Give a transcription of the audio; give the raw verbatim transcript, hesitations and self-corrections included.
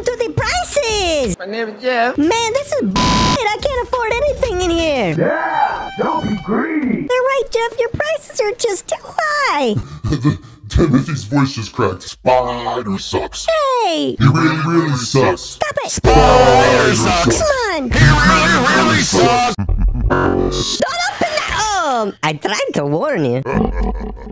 happened to the prices? My name is Jeff. Man, this is bullshit. I can't afford anything in here. Yeah, don't be greedy. You're right, Jeff. Your prices are just too high. Timothy's voice just cracked. Spider sucks. Hey! He really, really sucks. Stop it! Spider sucks. Come on! He really, really sucks. Don't open that! Um, I tried to warn you.